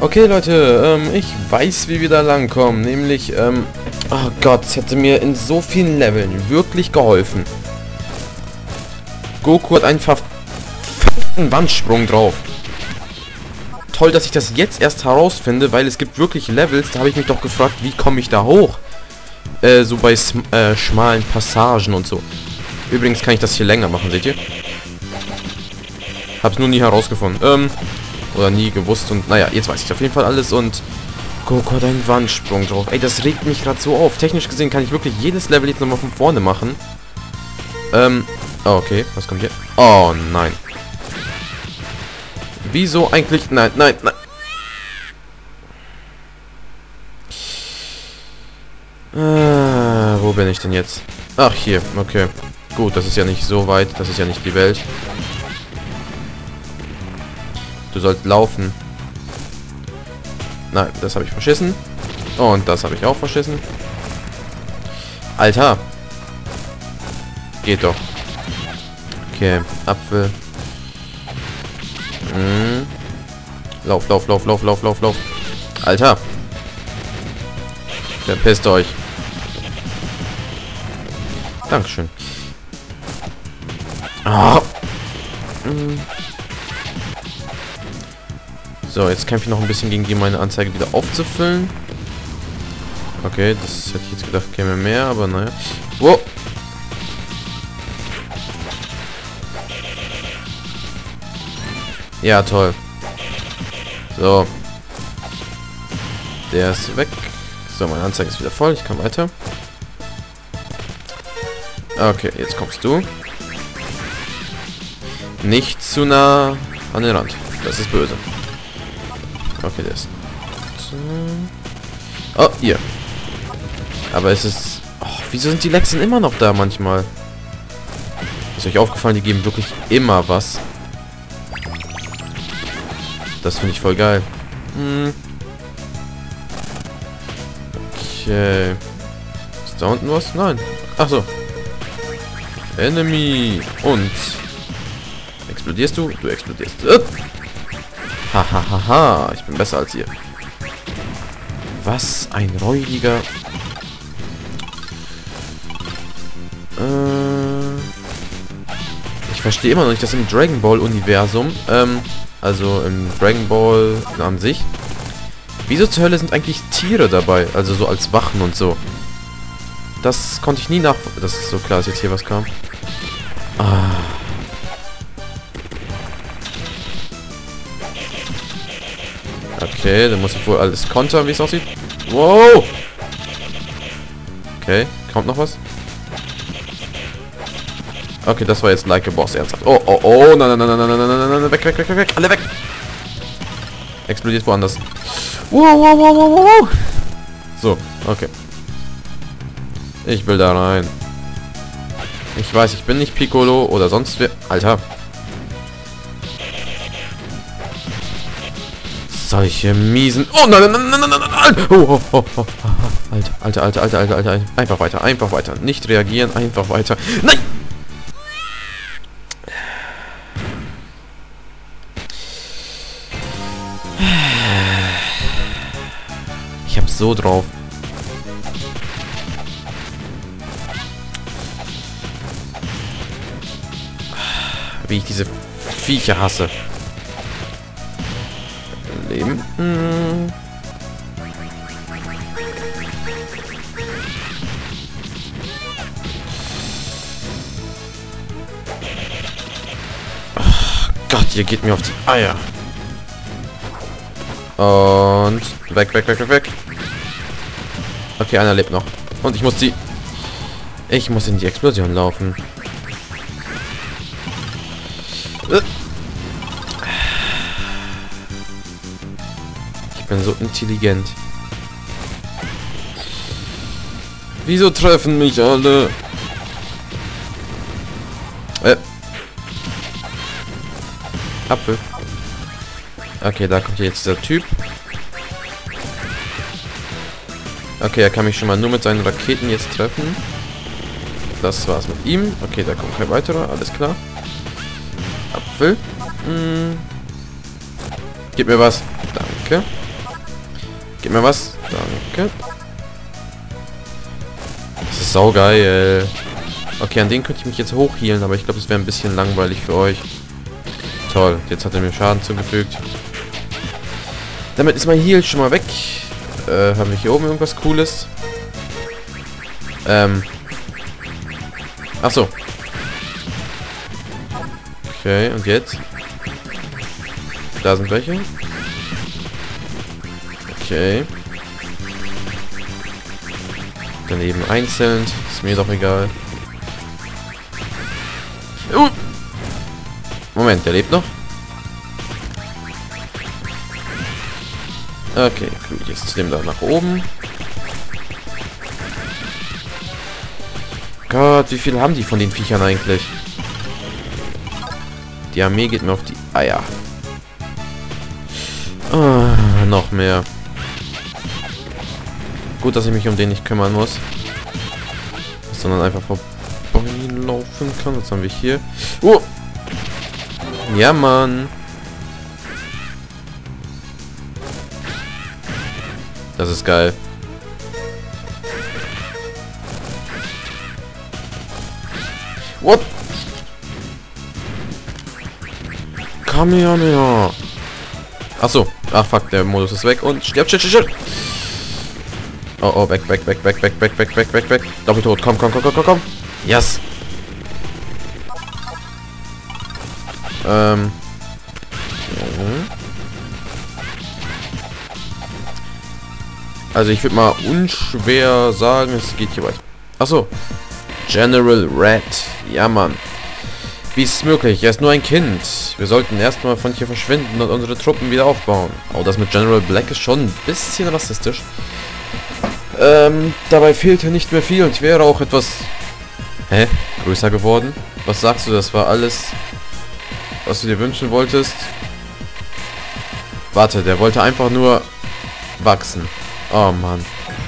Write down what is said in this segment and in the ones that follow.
Okay, Leute, ich weiß, wie wir da langkommen. Nämlich, oh Gott, es hätte mir in so vielen Leveln wirklich geholfen. Goku hat einen verfickten Wandsprung drauf. Toll, dass ich das jetzt erst herausfinde, weil es gibt wirklich Levels, da habe ich mich doch gefragt, wie komme ich da hoch? So bei schmalen Passagen und so. Übrigens kann ich das hier länger machen, seht ihr? Hab's nur nie herausgefunden. Oder nie gewusst und naja, jetzt weiß ich auf jeden Fall alles und Goku hat einen Wandsprung drauf. Ey, das regt mich gerade so auf. Technisch gesehen kann ich wirklich jedes Level jetzt nochmal von vorne machen. Oh, okay, was kommt hier? Oh, nein. Wieso eigentlich? Nein, nein, nein. Wo bin ich denn jetzt? Ach, hier, okay. Gut, das ist ja nicht so weit, das ist ja nicht die Welt. Du sollst laufen. Nein, das habe ich verschissen. Und das habe ich auch verschissen. Alter. Geht doch. Okay, Apfel. Lauf, lauf, lauf, lauf, lauf, lauf, lauf. Alter. Verpisst euch. Dankeschön. Oh. So, jetzt kämpfe ich noch ein bisschen gegen die, meine Anzeige wieder aufzufüllen. Okay, das hätte ich jetzt gedacht, käme mehr, aber naja. Wow. Ja, toll. So. Der ist weg. So, meine Anzeige ist wieder voll. Ich kann weiter. Okay, jetzt kommst du. Nicht zu nah an den Rand. Das ist böse. Okay, der ist... Oh, hier. Aber es ist... Oh, wieso sind die Lexen immer noch da manchmal? Ist euch aufgefallen, die geben wirklich immer was. Das finde ich voll geil. Okay. Ist da unten was? Nein. Ach so. Enemy. Und... Explodierst du? Du explodierst. Hahaha, ich bin besser als ihr. Was ein räudiger... Ich verstehe immer noch nicht, dass im Dragon Ball Universum, also im Dragon Ball an sich, wieso zur Hölle sind eigentlich Tiere dabei? Also so als Wachen und so. Das konnte ich nie nachvollziehen. Das ist so klar, dass jetzt hier was kam. Ah. Okay, dann muss ich wohl alles kontern, wie es aussieht. Wow! Okay, kommt noch was? Okay, das war jetzt like a boss, ernsthaft. Oh, oh, oh, nein, nein, nein, nein, nein, nein, nein, nein, weg, weg, weg, weg, weg, alle weg! Explodiert woanders. Wow, wow, wow, wow, wow. So, okay. Ich will da rein. Ich weiß, ich bin nicht Piccolo oder sonst wer. Alter. Solche miesen... Oh, nein, nein, nein, nein, nein, nein. Oh, oh, oh, oh. Alter, Alter, Alter, Alter, Alter. Einfach weiter, einfach weiter. Nicht reagieren, einfach weiter. Nein! Ich hab's so drauf. Wie ich diese Viecher hasse. Leben. Ach Gott, ihr geht mir auf die Eier. Und weg, weg, weg, weg, weg. Okay, einer lebt noch. Und ich muss die... Ich muss in die Explosion laufen. Ich bin so intelligent. Wieso treffen mich alle? Apfel. Okay, da kommt jetzt der Typ. Okay, er kann mich schon mal nur mit seinen Raketen jetzt treffen. Das war's mit ihm. Okay, da kommt kein weiterer. Alles klar. Apfel. Gib mir was. Danke. Gib mir was. Danke. Das ist saugeil. Okay, an den könnte ich mich jetzt hochhealen, aber ich glaube, es wäre ein bisschen langweilig für euch. Toll, jetzt hat er mir Schaden zugefügt. Damit ist mein Heal schon mal weg. Haben wir hier oben irgendwas Cooles? Achso. Okay, und jetzt? Da sind welche. Okay. Daneben einzeln. Ist mir doch egal. Moment, der lebt noch. Okay, gut, jetzt nehmen wir nach oben. Gott, wie viel haben die von den Viechern eigentlich? Die Armee geht mir auf die Eier. Ah, noch mehr. Gut, dass ich mich um den nicht kümmern muss. Sondern einfach vorbeilaufen kann. Was haben wir hier? Ja, Mann. Das ist geil. What? Kamehameha. Achso. Ach fuck, der Modus ist weg und stirbt. Shit. Oh, weg. Doppeltot. Komm. Yes. Also ich würde mal unschwer sagen, es geht hier weiter. Achso. General Red. Ja, Mann. Wie ist es möglich? Er ist nur ein Kind. Wir sollten erstmal von hier verschwinden und unsere Truppen wieder aufbauen. Oh, das mit General Black ist schon ein bisschen rassistisch. Dabei fehlt hier nicht mehr viel und ich wäre auch etwas... Hä? Größer geworden? Was sagst du, das war alles, was du dir wünschen wolltest? Warte, der wollte einfach nur wachsen. Oh Mann.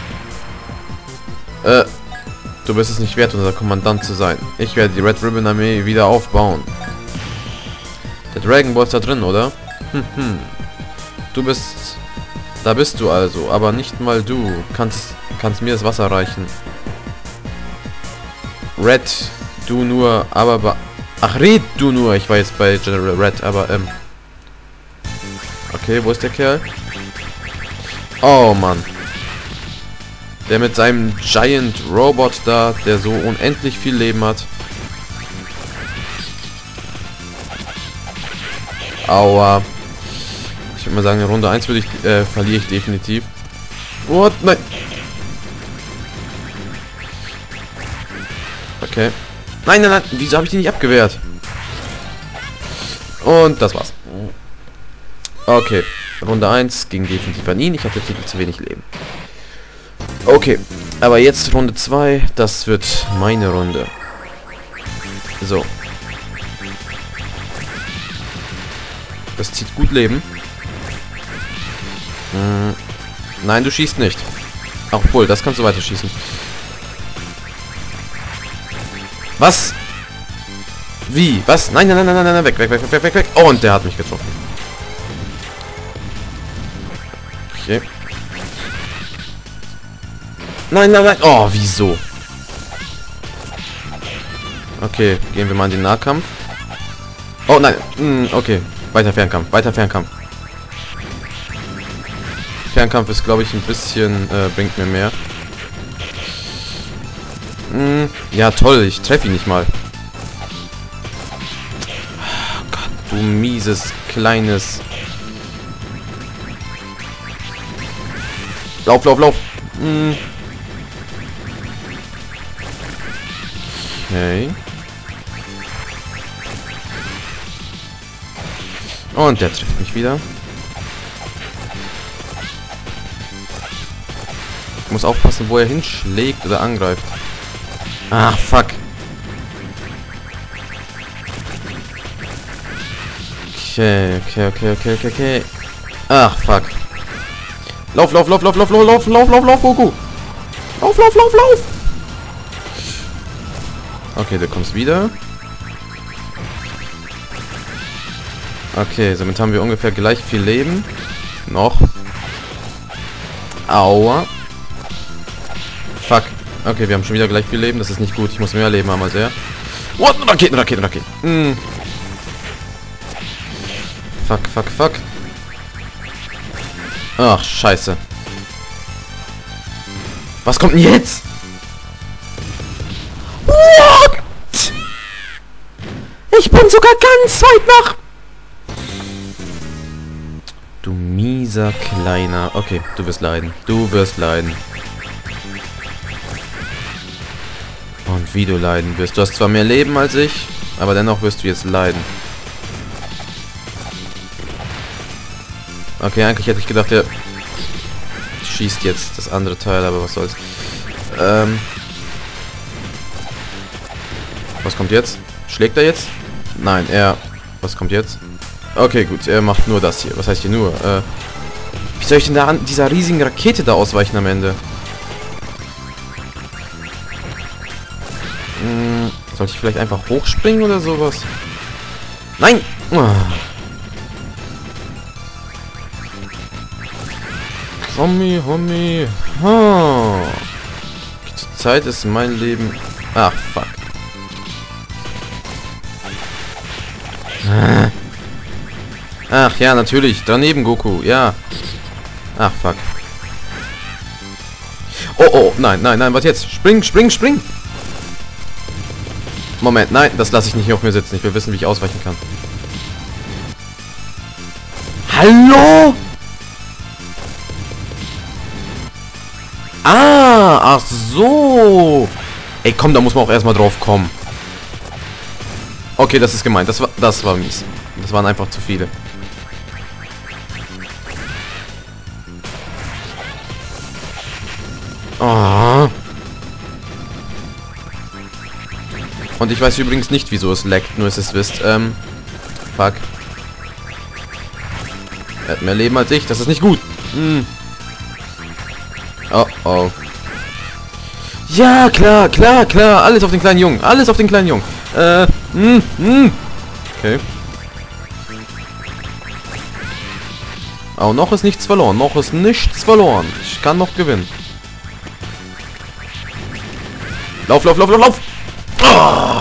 Du bist es nicht wert, unser Kommandant zu sein. Ich werde die Red Ribbon Armee wieder aufbauen. Der Dragon Ball ist da drin, oder? Du bist... Da bist du also, aber nicht mal du. Kannst mir das Wasser reichen. Red, du nur, aber... Ach, red du nur. Ich war jetzt bei General Red, aber, Okay, wo ist der Kerl? Oh, Mann. Der mit seinem Giant Robot da, der so unendlich viel Leben hat. Aua. Ich würde mal sagen, in Runde 1 verliere ich definitiv. What? Nein. Okay. Nein. Wieso habe ich die nicht abgewehrt? Und das war's. Okay. Runde 1 ging definitiv an ihn. Ich hatte zu wenig Leben. Okay. Aber jetzt Runde 2. Das wird meine Runde. So. Das zieht gut Leben. Nein, du schießt nicht. Obwohl, das kannst du weiter schießen. Was? Wie? Was? Nein, weg. Oh, und der hat mich getroffen. Okay. Nein. Oh, wieso? Okay, gehen wir mal in den Nahkampf. Oh, nein. Okay. Weiter Fernkampf. Fernkampf ist, glaube ich, ein bisschen... bringt mir mehr. Ja, toll. Ich treffe ihn nicht mal. Oh Gott, du mieses, kleines... Lauf. Okay. Und der trifft mich wieder. Ich muss aufpassen, wo er hinschlägt oder angreift. Ach, fuck. Okay. Ach, fuck. Lauf, Goku. Lauf. Okay, du kommst wieder. Okay, somit haben wir ungefähr gleich viel Leben. Noch. Aua. Fuck. Okay, wir haben schon wieder gleich viel Leben. Das ist nicht gut. Ich muss mehr Leben haben als er. What? Raketen. Fuck. Ach, scheiße. Was kommt denn jetzt? What? Ich bin sogar ganz weit nach... Du mieser Kleiner. Okay, du wirst leiden. Und wie du leiden wirst. Du hast zwar mehr Leben als ich, aber dennoch wirst du jetzt leiden. Okay, eigentlich hätte ich gedacht, er schießt jetzt das andere Teil, aber was soll's. Was kommt jetzt? Schlägt er jetzt? Nein, er... Was kommt jetzt? Okay, gut, er macht nur das hier. Was heißt hier nur? Wie soll ich denn da an dieser riesigen Rakete da ausweichen am Ende? Sollte ich vielleicht einfach hochspringen oder sowas? Nein! Homie. Zurzeit ist mein Leben... Ach, fuck. Ach, ja, natürlich. Daneben, Goku. Ja. Ach, fuck. Oh, nein, was jetzt? Spring. Moment, nein, das lasse ich nicht hier auf mir sitzen. Ich will wissen, wie ich ausweichen kann. Hallo? Ach so. Ey, komm, da muss man auch erstmal drauf kommen. Okay, das ist gemeint. Das war mies. Das waren einfach zu viele. Oh. Und ich weiß übrigens nicht, wieso es laggt, nur dass ihr es wisst. Fuck. Er hat mehr Leben als ich, das ist nicht gut. Oh. Ja, klar. Alles auf den kleinen Jungen. Okay. Oh, noch ist nichts verloren. Ich kann noch gewinnen. Lauf. Oh.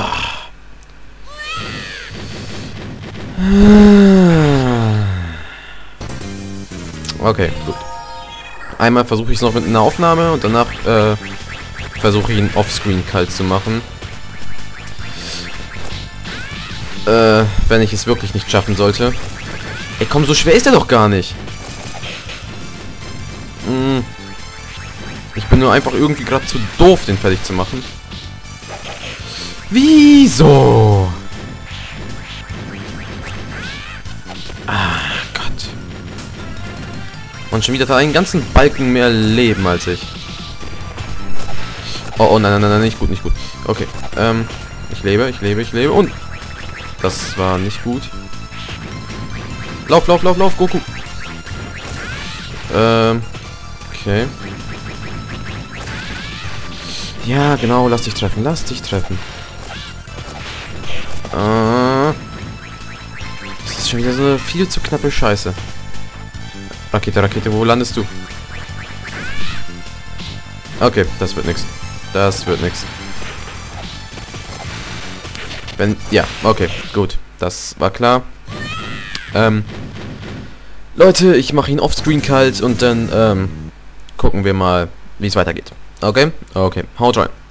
Okay, gut. Einmal versuche ich es noch mit einer Aufnahme und danach versuche ich ihn offscreen kalt zu machen. Wenn ich es wirklich nicht schaffen sollte. Ey, komm, so schwer ist er doch gar nicht. Ich bin nur einfach irgendwie gerade zu doof, den fertig zu machen. Wieso? Ah, Gott. Und schon wieder hat er einen ganzen Balken mehr Leben als ich. Oh, nein, nicht gut. Okay, ich lebe und... Das war nicht gut. Lauf, Goku. Okay. Ja, genau, lass dich treffen. Das ist schon wieder so eine viel zu knappe Scheiße. Rakete, wo landest du? Okay, das wird nix. Ja, okay, gut. Das war klar. Leute, ich mache ihn offscreen kalt und dann gucken wir mal, wie es weitergeht. Okay, haut rein.